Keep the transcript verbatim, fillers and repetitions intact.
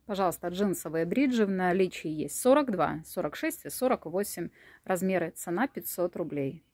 Пожалуйста, джинсовые бриджи в наличии есть сорок два, сорок шесть и сорок восемь размеры. Цена пятьсот рублей.